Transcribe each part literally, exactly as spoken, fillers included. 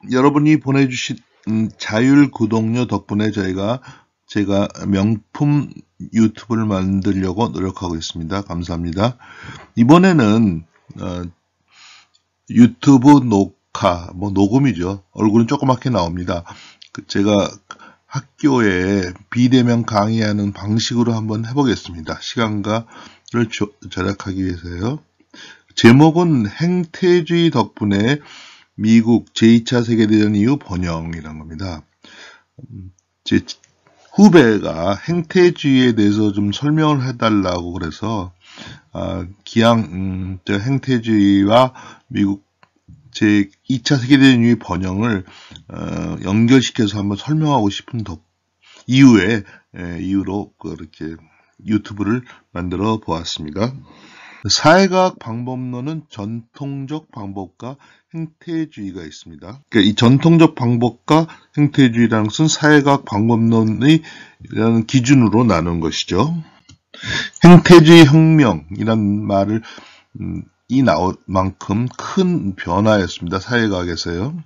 여러분이 보내주신 음, 자율 구독료 덕분에 저희가 제가 명품 유튜브를 만들려고 노력하고 있습니다. 감사합니다. 이번에는 어, 유튜브 녹화, 뭐 녹음이죠. 얼굴은 조그맣게 나옵니다. 그 제가 학교에 비대면 강의하는 방식으로 한번 해보겠습니다. 시간과를 절약하기 위해서요. 제목은 행태주의 덕분에 미국 제이 차 세계대전 이후 번영이란 겁니다. 제 후배가 행태주의에 대해서 좀 설명을 해달라고 그래서 아, 기왕 음, 저 행태주의와 미국 제이 차 세계대전 이후 번영을 어, 연결시켜서 한번 설명하고 싶은 덕 이후에 에, 이후로 그렇게 유튜브를 만들어 보았습니다. 사회과학 방법론은 전통적 방법과 행태주의가 있습니다. 그러니까 이 전통적 방법과 행태주의라는 것은 사회과학 방법론의 기준으로 나눈 것이죠. 행태주의 혁명이란 말을 음, 이 나올 만큼 큰 변화였습니다. 사회과학에서요.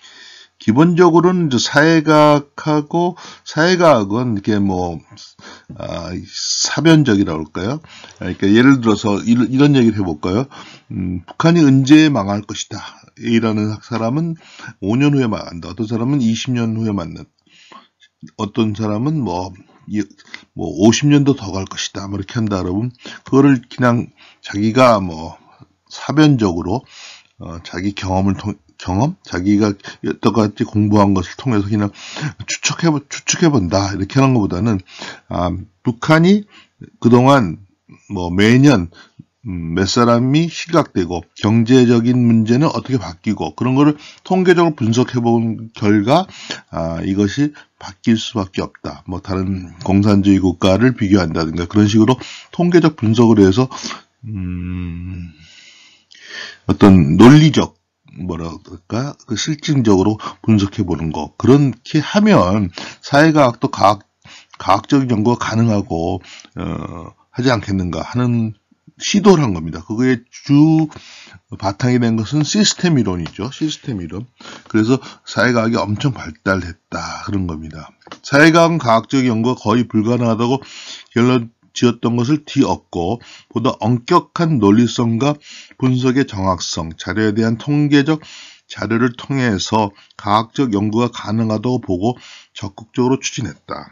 기본적으로는 이제 사회과학하고 사회과학은 이렇게 뭐 아, 사변적이라고 할까요? 그러니까 예를 들어서 이런, 이런 얘기를 해볼까요? 음, 북한이 언제 망할 것이다. 이라는 사람은 오 년 후에 망한다. 어떤 사람은 이십 년 후에 망한다. 어떤 사람은 뭐, 뭐 오십 년도 더 갈 것이다. 뭐 이렇게 한다. 그러면 그거를 그냥 자기가 뭐 사변적으로 어, 자기 경험을 통 경험? 자기가 여태까지 공부한 것을 통해서 그냥 추측해, 추측해본다. 이렇게 하는 것보다는, 아, 북한이 그동안 뭐 매년 음, 몇 사람이 시각되고 경제적인 문제는 어떻게 바뀌고 그런 거를 통계적으로 분석해 본 결과, 아, 이것이 바뀔 수밖에 없다. 뭐 다른 공산주의 국가를 비교한다든가 그런 식으로 통계적 분석을 해서, 음, 어떤 논리적 뭐라 그럴까? 그 실증적으로 분석해 보는 거. 그렇게 하면 사회과학도 과학, 과학적인 연구가 가능하고, 어, 하지 않겠는가 하는 시도를 한 겁니다. 그거의 주 바탕이 된 것은 시스템 이론이죠. 시스템 이론. 그래서 사회과학이 엄청 발달했다. 그런 겁니다. 사회과학은 과학적 연구가 거의 불가능하다고 결론 지었던 것을 뒤엎고 보다 엄격한 논리성과 분석의 정확성, 자료에 대한 통계적 자료를 통해서 과학적 연구가 가능하다고 보고 적극적으로 추진했다.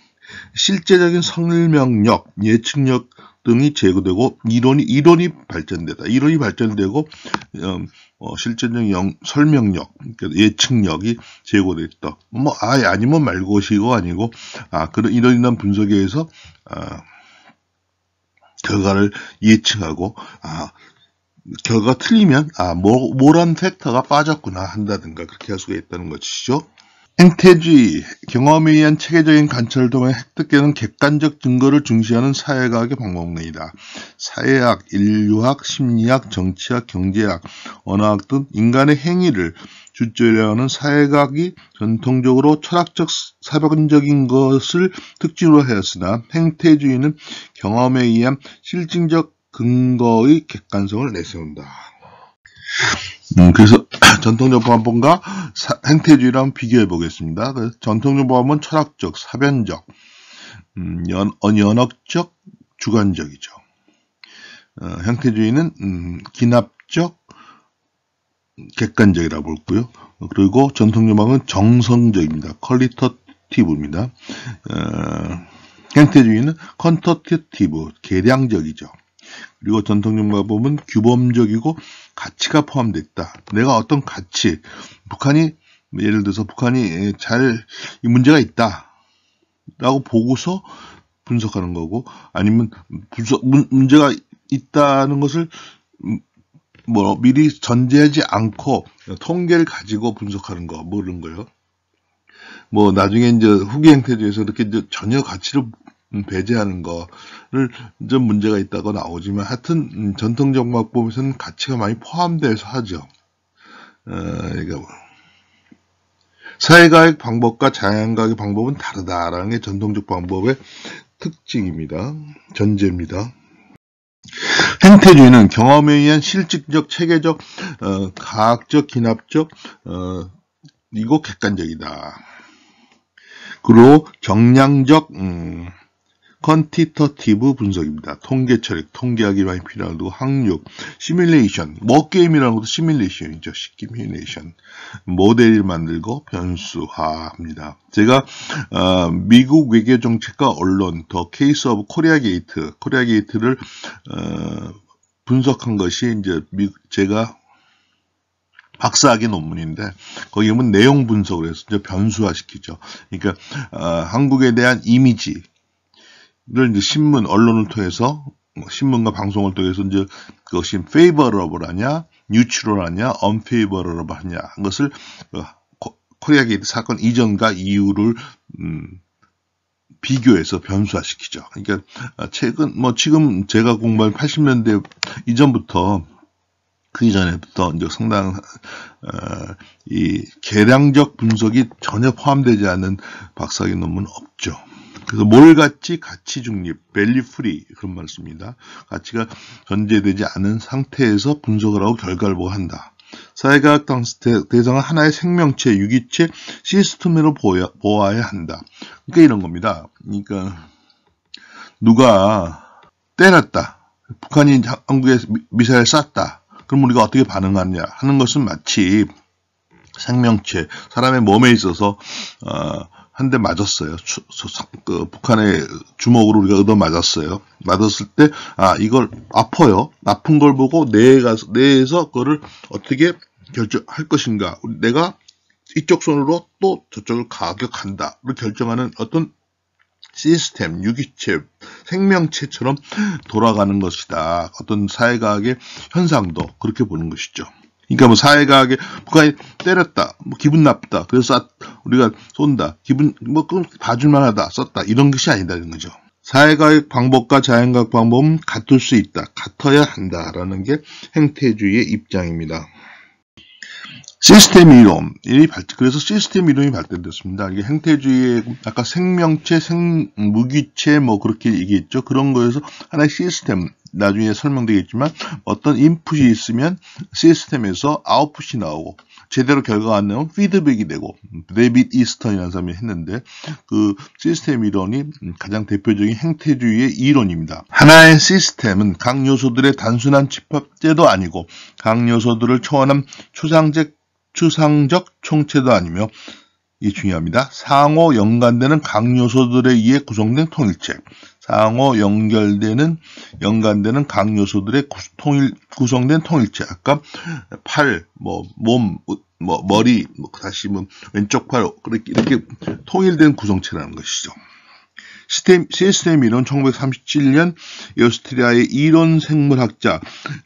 실제적인 설명력, 예측력 등이 제고되고 이론이 이론이 발전되다. 이론이 발전되고 음, 어, 실제적인 영, 설명력, 그러니까 예측력이 제고됐다. 뭐 아예 아니면 말고시고 아니고 아 그런 이런 이런 분석에 의해서 아, 결과를 예측하고, 아, 결과가 틀리면, 아, 뭐, 뭐란 팩터가 빠졌구나 한다든가 그렇게 할 수가 있다는 것이죠. 행태주의, 경험에 의한 체계적인 관찰을 통해 획득되는 객관적 증거를 중시하는 사회과학의 방법론이다. 사회학, 인류학, 심리학, 정치학, 경제학, 언어학 등 인간의 행위를 주체로 하는 사회과학이 전통적으로 철학적, 사변적인 것을 특징으로 하였으나 행태주의는 경험에 의한 실증적 근거의 객관성을 내세운다. 음, 그래서 전통적 방법과 행태주의랑 비교해 보겠습니다. 전통적 방법은 철학적, 사변적, 음, 연, 연역적, 주관적이죠. 어, 행태주의는 음, 기납적, 객관적이라고 볼고요. 그리고 전통적 방법은 정성적입니다. 퀄리터티브입니다. 어, 행태주의는 퀀터티티브, 계량적이죠. 그리고 전통적 방법은 규범적이고 가치가 포함되어 있다. 내가 어떤 가치, 북한이 예를 들어서 북한이 잘 이 문제가 있다 라고 보고서 분석하는 거고, 아니면 분석, 문제가 있다는 것을 뭐 미리 전제하지 않고 통계를 가지고 분석하는 거, 뭐 그런 거요. 뭐 나중에 이제 후기 행태주의에서 이렇게 이제 전혀 가치를 배제하는 거를 좀 문제가 있다고 나오지만, 하여튼 음, 전통적 방법에서는 가치가 많이 포함돼서 하죠. 어, 그러니까 사회과학 방법과 자연과학의 방법은 다르다라는 게 전통적 방법의 특징입니다. 전제입니다. 행태주의는 경험에 의한 실질적, 체계적, 어, 과학적, 기납적, 어, 이거 객관적이다. 그리고 정량적 음, 퀀티터티브 분석입니다. 통계 처리, 통계학이 많이 필요하고 항육, 시뮬레이션, 뭐 게임이라는 것도 시뮬레이션이죠. 시뮬레이션, 모델을 만들고 변수화합니다. 제가 어, 미국 외교정책과 언론, 더 케이스 오브 코리아 게이트, 코리아 게이트를 어, 분석한 것이 이제 미, 제가 박사학위 논문인데 거기 보면 내용 분석을 해서 이제 변수화시키죠. 그러니까 어, 한국에 대한 이미지 를 이제 신문, 언론을 통해서, 신문과 방송을 통해서 이제 그것이 favorable 하냐, neutral 하냐, unfavorable 하냐, 그것을 코리아 게이트 사건 이전과 이후를, 음, 비교해서 변수화시키죠. 그러니까, 최근, 뭐, 지금 제가 공부한 팔십 년대 이전부터, 그 이전에부터 이제 상당, 어, 이 계량적 분석이 전혀 포함되지 않은 박사학위 논문은 없죠. 그래서 뭘 가치, 가치 중립, 밸류 프리 그런 말을 씁니다. 가치가 전제되지 않은 상태에서 분석을 하고 결과를 보고한다. 사회과학 대상은 하나의 생명체, 유기체, 시스템으로 보야, 보아야 한다. 그러니까 이런 겁니다. 그러니까 누가 때렸다. 북한이 한국에 미사일 쐈다. 그럼 우리가 어떻게 반응하느냐 하는 것은 마치 생명체, 사람의 몸에 있어서 어, 한 대 맞았어요. 추, 그 북한의 주먹으로 우리가 얻어 맞았어요. 맞았을 때, 아, 이걸 아파요. 아픈 걸 보고 뇌에 가서, 뇌에서 그거를 어떻게 결정할 것인가. 내가 이쪽 손으로 또 저쪽을 가격한다. 를 결정하는 어떤 시스템, 유기체, 생명체처럼 돌아가는 것이다. 어떤 사회과학의 현상도 그렇게 보는 것이죠. 그러니까 뭐 사회과학에 북한이 때렸다, 뭐 기분 나쁘다, 그래서 우리가 쏜다, 기분 뭐 그럼 봐줄만하다, 썼다 이런 것이 아니다는 거죠. 사회과학 방법과 자연과학 방법은 같을 수 있다, 같아야 한다라는 게 행태주의의 입장입니다. 시스템 이론이 발, 그래서 시스템 이론이 발달됐습니다. 이게 행태주의의 아까 생명체, 생, 무기체 뭐 그렇게 얘기했죠. 그런 거에서 하나의 시스템, 나중에 설명되겠지만 어떤 인풋이 있으면 시스템에서 아웃풋이 나오고 제대로 결과가 안 나오면 피드백이 되고 데이빗 이스턴이라는 사람이 했는데 그 시스템 이론이 가장 대표적인 행태주의의 이론입니다. 하나의 시스템은 각 요소들의 단순한 집합제도 아니고 각 요소들을 초월한 추상적 추상적 총체도 아니며 이 중요합니다. 상호 연관되는 각 요소들에 의해 구성된 통일체. 상호 연결되는 연관되는 각 요소들의 구, 통일 구성된 통일체. 아까 팔, 뭐 몸, 뭐 머리, 뭐 다시 뭐 왼쪽 팔 그렇게 이렇게 통일된 구성체라는 것이죠. 시스템, 시스템 이론 천구백삼십칠 년 오스트리아의 이론 생물학자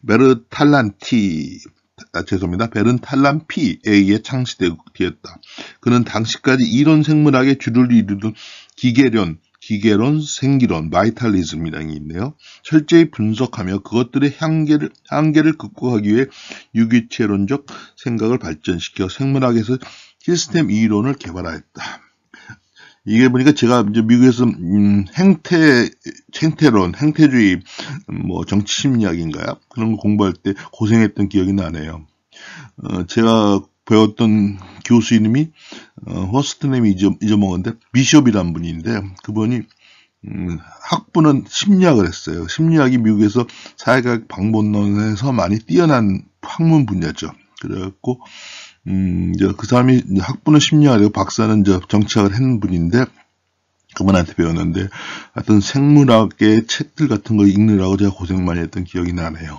베르탈란티 아, 죄송합니다. 베른탈란 피에 의해 창시되었다. 그는 당시까지 이론 생물학의 주를 이루던 기계론, 기계론, 생기론, 바이탈리즘이라는 게 있네요. 철저히 분석하며 그것들의 한계를, 한계를 극복하기 위해 유기체론적 생각을 발전시켜 생물학에서 시스템 이론을 개발하였다. 이게 보니까 제가 이제 미국에서 음, 행태 행태론, 행태주의, 뭐 정치 심리학인가요? 그런 거 공부할 때 고생했던 기억이 나네요. 어, 제가 배웠던 교수 이름이 어, 호스트님이 잊어, 잊어먹었는데 비숍이라는 분인데 그분이 음, 학부는 심리학을 했어요. 심리학이 미국에서 사회과학 방법론에서 많이 뛰어난 학문 분야죠. 그래갖고 음, 이제 그 사람이 학부는 심리학이고 박사는 이제 정치학을 했는 분인데, 그분한테 배웠는데, 하여튼 생물학의 책들 같은 거 읽느라고 제가 고생 많이 했던 기억이 나네요.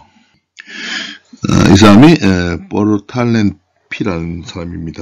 어, 이 사람이, 베르탈란 피라는 사람입니다.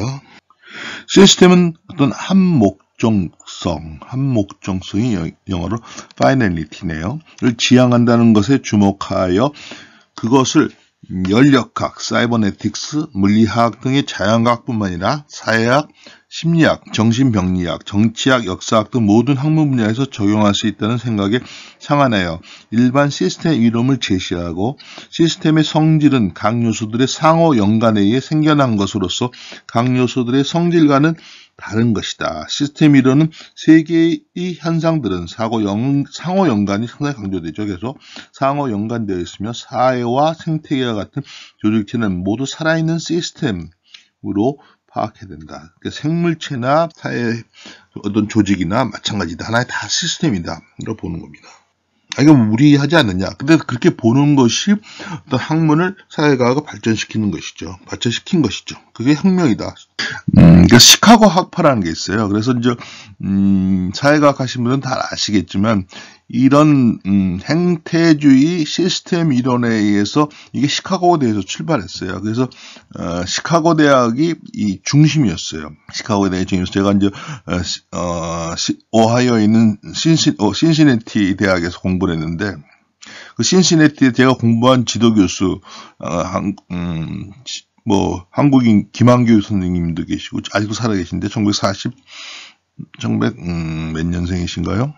시스템은 어떤 한 목적성, 한 목적성이 영어로 finality네요. 를 지향한다는 것에 주목하여 그것을 연력학, 사이버네틱스, 물리학 등의 자연과학뿐만 아니라 사회학, 심리학, 정신병리학, 정치학, 역사학 등 모든 학문 분야에서 적용할 수 있다는 생각에 상한하여 일반 시스템 이론을 제시하고 시스템의 성질은 각 요소들의 상호 연관에 의해 생겨난 것으로서 각 요소들의 성질과는 다른 것이다. 시스템 이론은 세 개의 현상들은 상호, 연, 상호 연관이 상당히 강조되죠. 그래서 상호 연관되어 있으며 사회와 생태계와 같은 조직체는 모두 살아있는 시스템으로 파악해야 된다. 그러니까 생물체나 사회 어떤 조직이나 마찬가지다. 하나의 다 시스템이다. 이렇게 보는 겁니다. 아, 이거 무리하지 않느냐. 근데 그렇게 보는 것이 어떤 학문을 사회과학을 발전시키는 것이죠. 발전시킨 것이죠. 그게 혁명이다. 음, 그러니까 시카고 학파라는 게 있어요. 그래서 이제, 음, 사회과학 하신 분은 다 아시겠지만, 이런, 음, 행태주의 시스템 이론에 의해서 이게 시카고 대에서 출발했어요. 그래서, 어, 시카고 대학이 이 중심이었어요. 시카고 대학의 중심이었어요. 제가 이제, 어, 어 시, 오하이오에 있는 신시, 어, 신시내티 대학에서 공부를 했는데, 그 신시내티에 제가 공부한 지도교수, 어, 한, 음, 뭐, 한국인 김한규 선생님도 계시고, 아직도 살아계신데, 천구백사십, 천구백, 음, 몇 년생이신가요?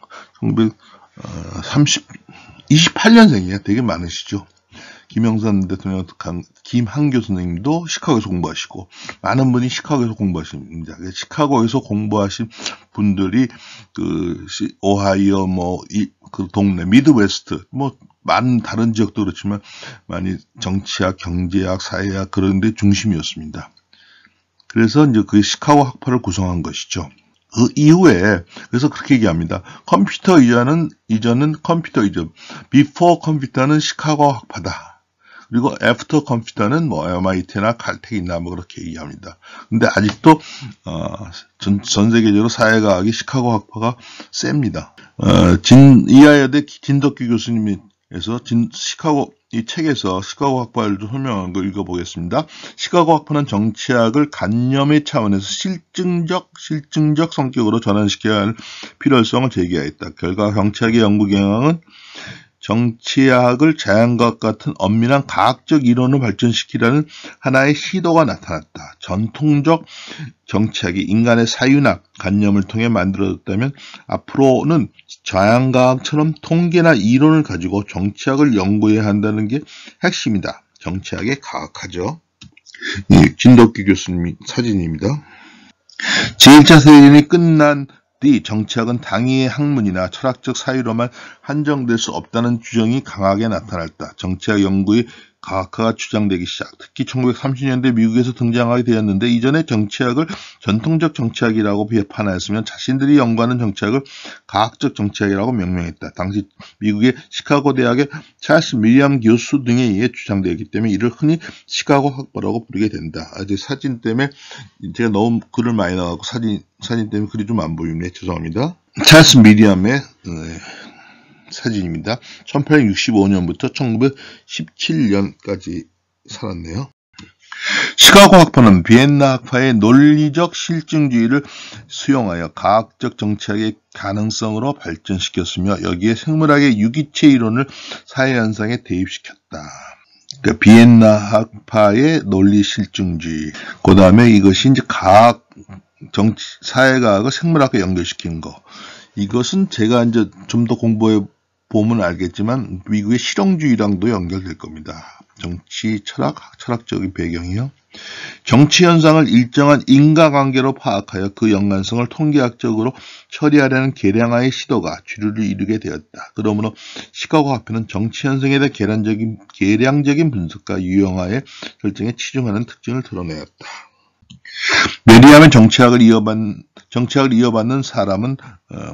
천구백삼십, 이십팔 년생이에요. 되게 많으시죠. 김영삼 대통령, 김한규 선생님도 시카고에서 공부하시고, 많은 분이 시카고에서 공부하십니다. 시카고에서 공부하신 분들이, 그, 오하이오, 뭐, 이, 그 동네, 미드웨스트, 뭐, 많은 다른 지역도 그렇지만, 많이 정치학, 경제학, 사회학, 그런 데 중심이었습니다. 그래서 이제 그 시카고 학파를 구성한 것이죠. 그 이후에, 그래서 그렇게 얘기합니다. 컴퓨터 이전은, 이전은 컴퓨터 이전, 비포 컴퓨터는 시카고 학파다. 그리고 애프터 컴퓨터는 뭐 엠아이티나 칼텍이나 뭐 그렇게 얘기합니다. 근데 아직도 어, 전, 전 세계적으로 사회과학이 시카고 학파가 셉니다. 어, 진 이하여대 진덕규 교수님께서 진 시카고 이 책에서 시카고 학파를 좀 설명한 거 읽어보겠습니다. 시카고 학파는 정치학을 관념의 차원에서 실증적 실증적 성격으로 전환시켜야 할 필요성을 제기하였다. 결과 정치학의 연구 경향은 정치학을 자연과학 같은 엄밀한 과학적 이론을 발전시키라는 하나의 시도가 나타났다. 전통적 정치학이 인간의 사유나 관념을 통해 만들어졌다면 앞으로는 자연과학처럼 통계나 이론을 가지고 정치학을 연구해야 한다는 게 핵심이다. 정치학의 과학하죠. 이 진덕규 교수님 사진입니다. 제일 차 세계대전이 끝난 뒤 정치학은 당위의 학문이나 철학적 사유로만 한정될 수 없다는 주장이 강하게 나타났다. 정치학 연구의 과학화가 주장되기 시작. 특히 천구백삼십 년대 미국에서 등장하게 되었는데 이전에 정치학을 전통적 정치학이라고 비판하였으면 자신들이 연구하는 정치학을 과학적 정치학이라고 명명했다. 당시 미국의 시카고 대학의 찰스 미리암 교수 등에 의해 주장되었기 때문에 이를 흔히 시카고 학파라고 부르게 된다. 아, 이제 사진 때문에 제가 너무 글을 많이 나가고 사진 사진 때문에 글이 좀 안 보이네. 죄송합니다. 찰스 미리암의 네. 사진입니다. 천팔백육십오 년부터 천구백십칠 년까지 살았네요. 시카고 학파는 비엔나 학파의 논리적 실증주의를 수용하여 과학적 정치학의 가능성으로 발전시켰으며 여기에 생물학의 유기체 이론을 사회현상에 대입시켰다. 그러니까 비엔나 학파의 논리 실증주의, 그 다음에 이것이 이제 과학, 정치, 사회과학을 생물학과 연결시킨 거. 이것은 제가 이제 좀 더 공부해 보면 알겠지만 미국의 실용주의랑도 연결될 겁니다. 정치, 철학, 철학적인 배경이요. 정치 현상을 일정한 인과관계로 파악하여 그 연관성을 통계학적으로 처리하려는 계량화의 시도가 주류를 이루게 되었다. 그러므로 시카고 학파는 정치 현상에 대한 계량적인, 계량적인 분석과 유형화의 결정에 치중하는 특징을 드러내었다. 메리암의 정치학을 이어받는, 정치학을 이어받는 사람은 어,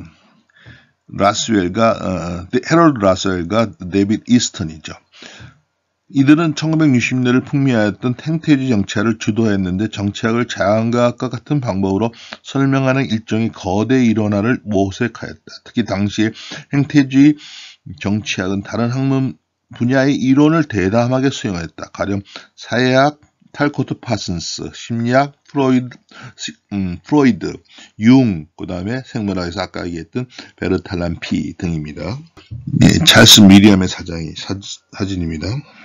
라스웰과 어, 헤럴드 라스웰과 데이빗 이스턴이죠. 이들은 천구백육십 년대를 풍미하였던 행태주의 정치학을 주도했는데 정치학을 자연과학과 같은 방법으로 설명하는 일종의 거대 이론화를 모색하였다. 특히 당시에 행태주의 정치학은 다른 학문 분야의 이론을 대담하게 수용했다. 가령 사회학 탈코트 파슨스, 심리학 프로이드, 음, 프로이드, 융, 그 다음에 생물학에서 아까 얘기했던 베르탈란 피 등입니다. 네, 찰스 미리암의 사장이 사, 사진입니다.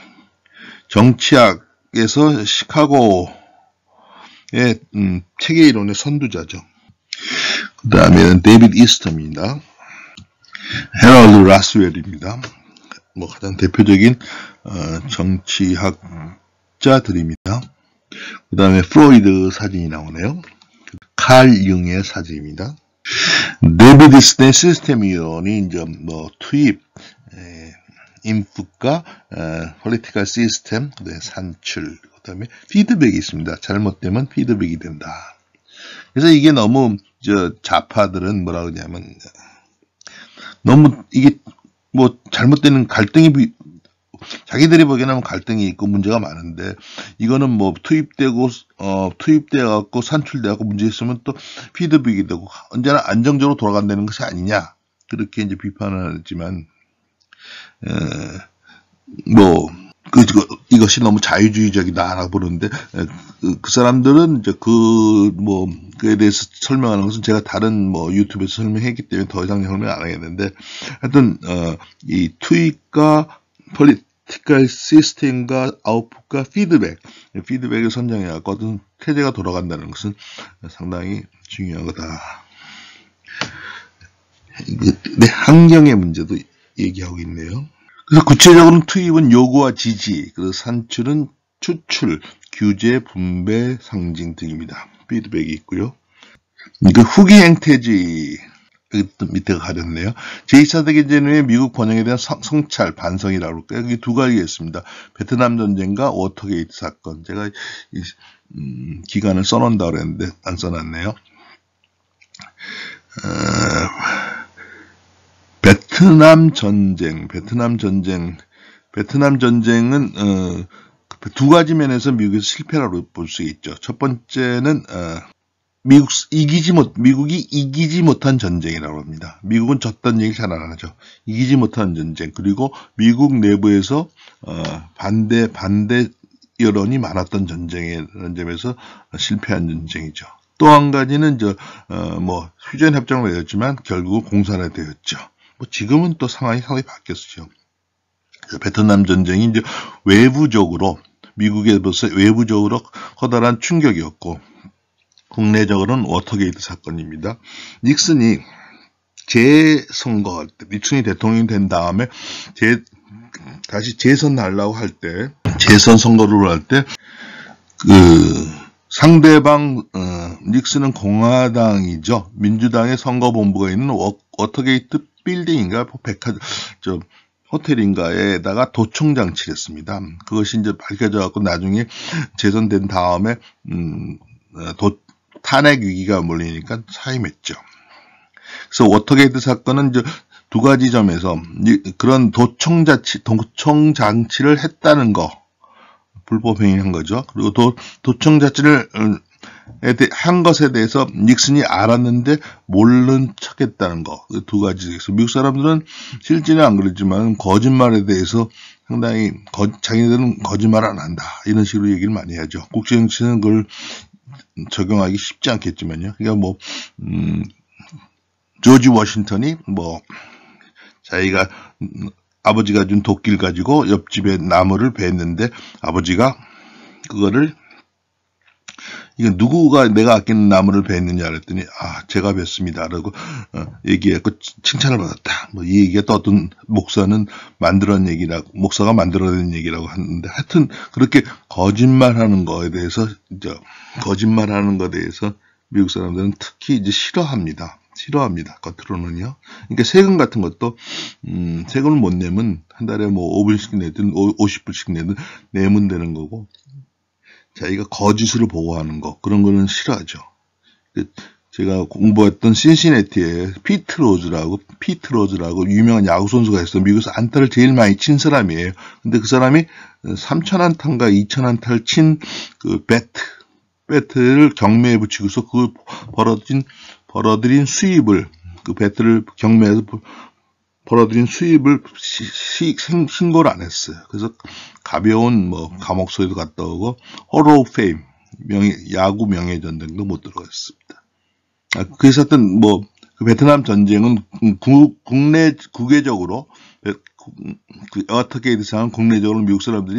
정치학에서 시카고의 음, 체계 이론의 선두자죠. 그 다음에는 데이빗 이스턴입니다. 헤럴드 라스웰입니다. 뭐 가장 대표적인 어, 정치학자들입니다. 그 다음에 프로이드 사진이 나오네요. 칼 융의 사진입니다. 데이빗 이스턴의 시스템 이론이 이제 뭐 투입, 에, input과 어, political system, 네, 산출, 그 다음에 피드백이 있습니다. 잘못되면 피드백이 된다. 그래서 이게 너무 저 좌파들은 뭐라 그러냐면 너무 이게 뭐 잘못되는 갈등이 자기들이 보기에는 갈등이 있고 문제가 많은데 이거는 뭐 투입되고 어 투입돼 갖고 산출돼 갖고 문제 있으면 또 피드백이 되고 언제나 안정적으로 돌아간다는 것이 아니냐 그렇게 이제 비판을 하지만 뭐 그 이것이 너무 자유주의적이다라고 보는데 그, 그 사람들은 이제 그 뭐 그에 대해서 설명하는 것은 제가 다른 뭐 유튜브에서 설명했기 때문에 더 이상 설명 안 하겠는데 하여튼 어, 이 투입과 폴리티컬 시스템과 아웃풋과 피드백 피드백을 선정해 갖고 어떤 태제가 돌아간다는 것은 상당히 중요한 거다. 네, 환경의 문제도 얘기하고 있네요. 그래서 구체적으로는 투입은 요구와 지지, 그리고 산출은 추출, 규제, 분배, 상징 등입니다. 피드백이 있고요. 그 후기 행태지 밑에가 가렸네요. 제이 차 대전쟁 후에 미국 번영에 대한 성, 성찰, 반성이라고 할까요? 여기 두 가지가 있습니다. 베트남 전쟁과 워터게이트 사건. 제가 이, 음, 기간을 써놓는다고 그랬는데 안 써놨네요. 어, 베트남 전쟁, 베트남 전쟁, 베트남 전쟁은 어, 두 가지 면에서 미국에서 실패라고 볼 수 있죠. 첫 번째는 어, 미국 이기지 못 미국이 이기지 못한 전쟁이라고 합니다. 미국은 졌다는 얘기 잘 안 하죠. 이기지 못한 전쟁 그리고 미국 내부에서 어, 반대 반대 여론이 많았던 전쟁이라는 점에서 실패한 전쟁이죠. 또 한 가지는 저 어, 뭐 휴전 협정을 맺었지만 결국 공산화되었죠. 뭐 지금은 또 상황이 상당히 바뀌었죠. 베트남 전쟁이 이제 외부적으로 미국에 벌써 외부적으로 커다란 충격이었고 국내적으로는 워터게이트 사건입니다. 닉슨이 재선거할 때 닉슨이 대통령이 된 다음에 재 다시 재선하려고 할 때 재선 선거를 할 때 그 상대방 어, 닉슨은 공화당이죠. 민주당의 선거본부가 있는 워, 워터게이트 빌딩인가 백화점 저 호텔인가에다가 도청 장치를 했습니다. 그것이 이제 밝혀져 갖고 나중에 재선된 다음에 음, 도, 탄핵 위기가 몰리니까 사임했죠. 그래서 워터게이트 사건은 이제 두 가지 점에서 그런 도청 장치 도청 장치를 했다는 거 불법 행위한 거죠. 그리고 도 도청 장치를 한 것에 대해서 닉슨이 알았는데 모른 척했다는 거 두 가지에서 미국 사람들은 실제는 안 그랬지만 거짓말에 대해서 상당히 거, 자기네들은 거짓말 안 한다 이런 식으로 얘기를 많이 하죠. 국제정치는 그걸 적용하기 쉽지 않겠지만요. 그러니까 뭐 음, 조지 워싱턴이 뭐 자기가 음, 아버지가 준 도끼를 가지고 옆집에 나무를 베었는데 아버지가 그거를 이거 누구가 내가 아끼는 나무를 베었느냐 그랬더니 아 제가 뱄습니다 라고 어, 얘기했고 칭찬을 받았다. 뭐 이 얘기가 또 어떤 목사는 만들어낸 얘기라고 목사가 만들어낸 얘기라고 하는데 하여튼 그렇게 거짓말하는 거에 대해서 이제 거짓말하는 거에 대해서 미국 사람들은 특히 이제 싫어합니다. 싫어합니다. 겉으로는요. 그러니까 세금 같은 것도 음, 세금을 못 내면 한 달에 뭐 오 불씩 내든 오십 불씩 내든 내면 되는 거고 자기가 거짓으로 보고하는 거 그런 거는 싫어하죠. 제가 공부했던 신시내티에 피트 로즈라고 피트 로즈라고 유명한 야구 선수가 있어요. 미국에서 안타를 제일 많이 친 사람이에요. 근데 그 사람이 삼천 안타인가 이천 안타를 친 그 배트 배트를 경매에 붙이고서 그 벌어진 벌어들인 수입을 그 배트를 경매에서 벌어들인 수입을 시, 시, 생, 신고를 안 했어요. 그래서 가벼운 뭐 감옥 소리도 갔다 오고 홀 오브 페임 명예 야구 명예전쟁도 못 들어갔습니다. 아, 그래서 하여튼 뭐 그 베트남 전쟁은 국, 국내 국외적으로 그 워터게이트상은 국내적으로 미국 사람들이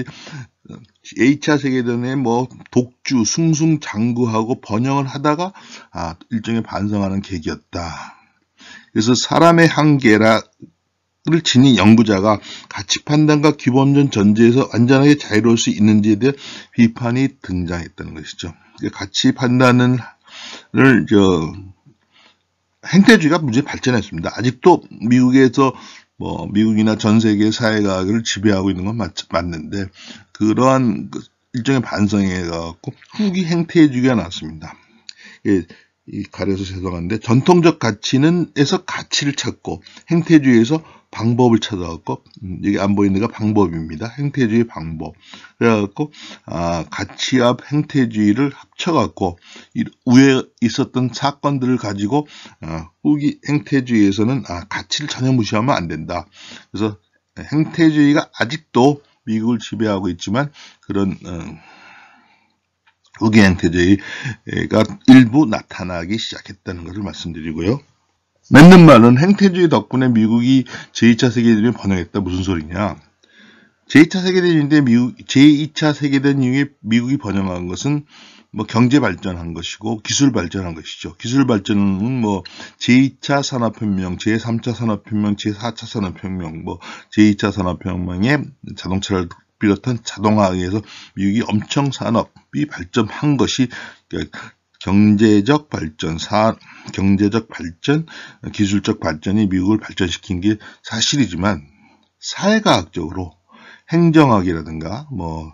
이 차 세계대전에 뭐 독주, 승승장구하고 번영을 하다가 아 일종의 반성하는 계기였다. 그래서 사람의 한계라 를 지닌 연구자가 가치 판단과 기본적 전제에서 완전하게 자유로울 수 있는지에 대한 비판이 등장했다는 것이죠. 가치 판단을 저 행태주의가 문제 발전했습니다. 아직도 미국에서 뭐 미국이나 전 세계 사회과학을 지배하고 있는 건 맞, 맞는데 그러한 그 일종의 반성에 가갖고 후기 행태주의가 나왔습니다. 예, 이 가려서 죄송한데 전통적 가치는 에서 가치를 찾고 행태주의에서 방법을 찾아갖고 음, 여기 안 보이는 데가 방법입니다. 행태주의 방법. 그래갖고 아, 가치와 행태주의를 합쳐갖고 이 위에 있었던 사건들을 가지고 아, 후기 행태주의에서는 아, 가치를 전혀 무시하면 안 된다. 그래서 행태주의가 아직도 미국을 지배하고 있지만 그런 어, 후기 행태주의가 일부 나타나기 시작했다는 것을 말씀드리고요. 맞는 말은 행태주의 덕분에 미국이 제이 차 세계대전이 번영했다. 무슨 소리냐. 제이 차 세계대전인데 미국, 제이 차 세계대전 이후에 미국이 번영한 것은 뭐 경제 발전한 것이고 기술 발전한 것이죠. 기술 발전은 뭐 제이 차 산업혁명, 제삼 차 산업혁명, 제사 차 산업혁명, 뭐 제이 차 산업혁명에 자동차를 비롯한 자동화에 의해서 미국이 엄청 산업이 발전한 것이 경제적 발전, 사, 경제적 발전, 기술적 발전이 미국을 발전시킨 게 사실이지만 사회과학적으로 행정학이라든가 뭐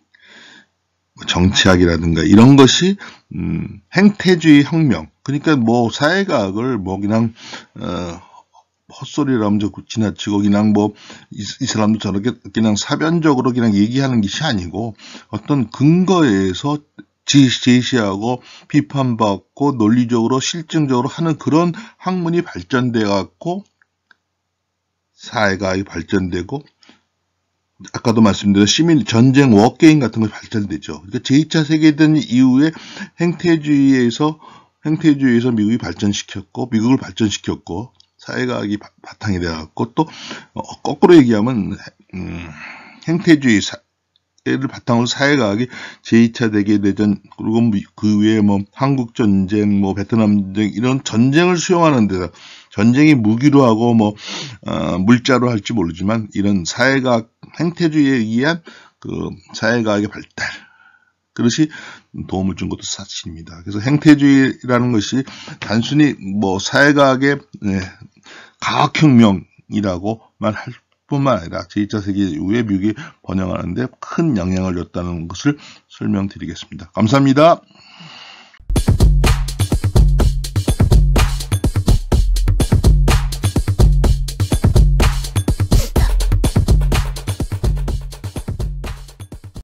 정치학이라든가 이런 것이 음, 행태주의 혁명, 그러니까 뭐 사회과학을 뭐 그냥 어, 헛소리라면 좀 지나치고 그냥 뭐 이 사람도 저렇게 그냥 사변적으로 그냥 얘기하는 것이 아니고 어떤 근거에서 제시하고 비판받고 논리적으로 실증적으로 하는 그런 학문이 발전돼 갖고 사회가 발전되고 아까도 말씀드린 시민 전쟁 워게임 같은 것이 발전되죠. 그러니까 제이 차 세계대전 이후에 행태주의에서 행태주의에서 미국이 발전시켰고 미국을 발전시켰고 사회과학이 바, 바탕이 돼갖고 또 어, 거꾸로 얘기하면 음, 행태주의 사, 를 바탕으로 사회과학이 제이 차 세계대전 그리고 그 외에 뭐 한국전쟁, 뭐 베트남 전쟁 이런 전쟁을 수용하는 데서 전쟁이 무기로 하고 뭐 어, 물자로 할지 모르지만 이런 사회과학 행태주의에 의한 그 사회과학의 발달 그것이 도움을 준 것도 사실입니다. 그래서 행태주의라는 것이 단순히 뭐 사회과학의 네, 과학혁명이라고만 할 뿐만 아니라 제이 차 세계 이후에 미국이 번영하는 데 큰 영향을 줬다는 것을 설명드리겠습니다. 감사합니다.